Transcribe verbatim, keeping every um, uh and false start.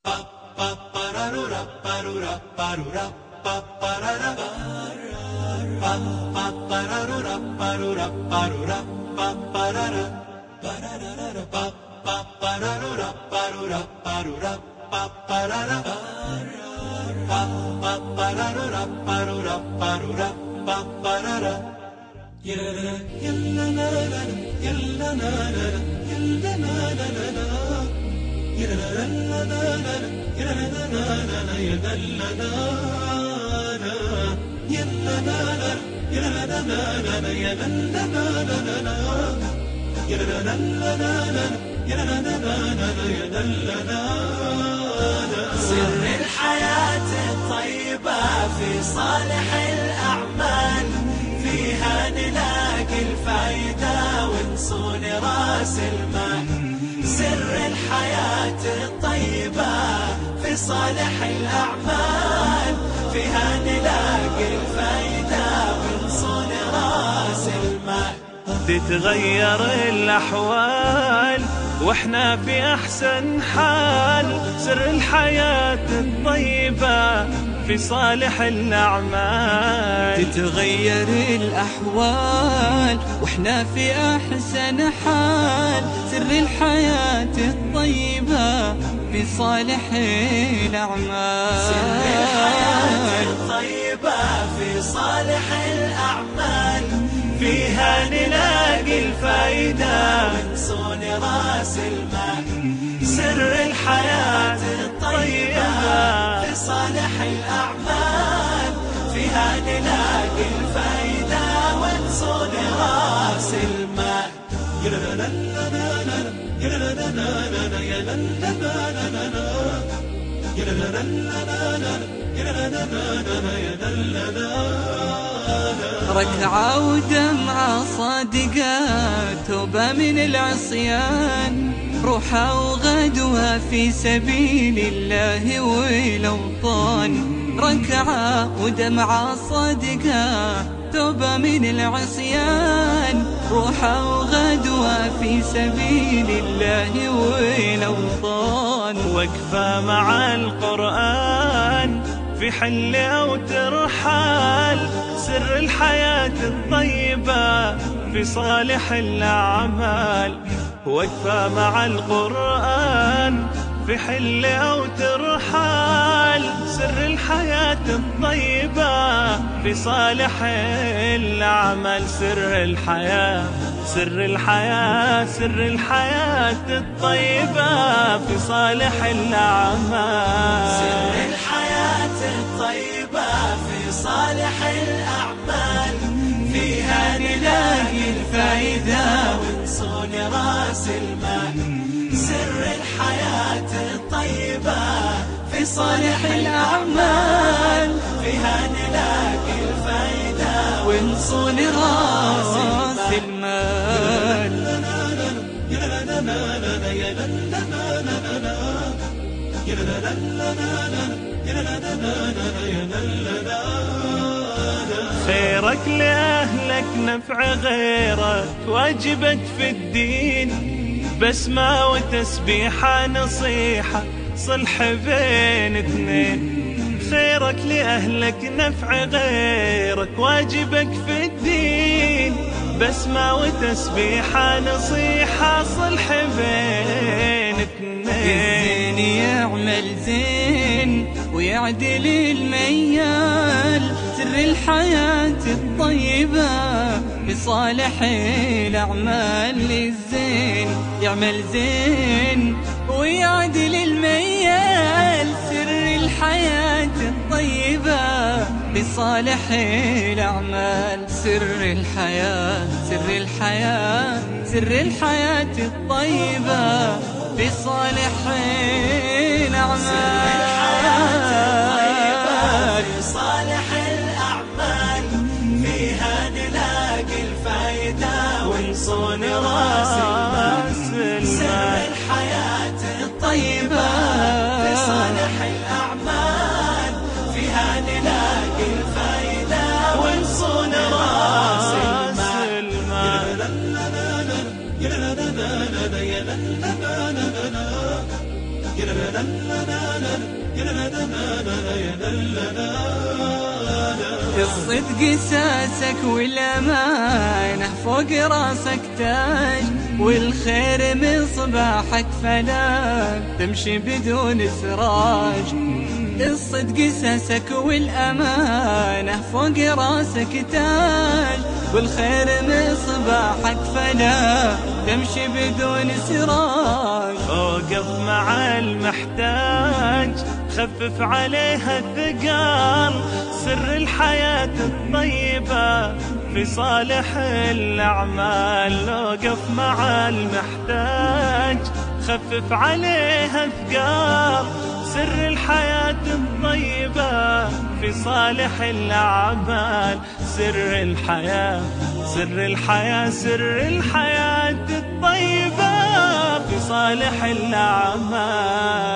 سر الحياة الطيبة في صالح الأعمال، فيها نلاقي الفائدة ونصون راس المال. سر الحياة الطيبة في صالح الأعمال، فيها نلاقي الفائدة ونصون راس المال. تتغير الأحوال واحنا في أحسن حال، سر الحياة الطيبة في صالح الأعمال. تتغير الأحوال واحنا في أحسن حال، سر الحياة الطيبة في صالح الأعمال. سر الحياة الطيبة في صالح الأعمال، فيها نلاقي الفائدة ونصون راس المال. سر الحياة الطيبة في صالح الأعمال، فيها نلاقي الفائدة ونصون راس المال. ركعة ودمعة صادقة، توبة من العصيان، روحة وغدوة في سبيل الله والأوطان. ركعة ودمعة صادقة، توبة من العصيان، روحة وغدوة في سبيل الله والأوطان. وقفة مع القرآن في حل أو ترحال، سر الحياة الطيبة في صالح الأعمال. وقفة مع القرآن في حل أو ترحال، سر الحياة الطيبة في صالح الأعمال. سر الحياة سر الحياة سر الحياة الطيبة في صالح الأعمال. سر الحياة الطيبة في صالح الأعمال، فيها نلاقي الفائدة ونصون راس المال. سر الحياة الطيبة في صالح الأعمال، فيها نلاقي الفائدة ونصون راس المال. خيرك لأهلك نفع غيرك واجبك في الدين، بسمة وتسبيحة نصيحة صلح بين اثنين. خيرك لأهلك نفع غيرك واجبك في الدين، بسمة وتسبيحة نصيحة صلح بين اثنين. الزين يعمل زين ويعدل الميال، سر الحياة الطيبة في صالح الأعمال. الزين يعمل زين ويعدل الميال، سر الحياة الطيبة في صالح الأعمال. سر الحياة سر الحياة سر الحياة الطيبة في صالح الأعمال. في صالح الأعمال، فيها نلاقي الفائدة ونصون راس المال. سر الحياة الطيبة في صالح الأعمال، فيها نلاقي الفائدة ونصون راس المال. الصدق ساسك والأمانة فوق راسك تاج، والخير مصباحك فلا تمشي بدون سراج. الصدق ساسك والأمانة فوق راسك تاج، والخير مصباحك فلا تمشي بدون سراج. اوقف مع المحتاج خفف عليها الثقال، سر الحياة الطيبة في صالح الأعمال. اوقف مع المحتاج خفف عليها الثقال، سر الحياة الطيبة في صالح الأعمال. سر الحياة سر الحياة سر الحياة الطيبة في صالح الأعمال.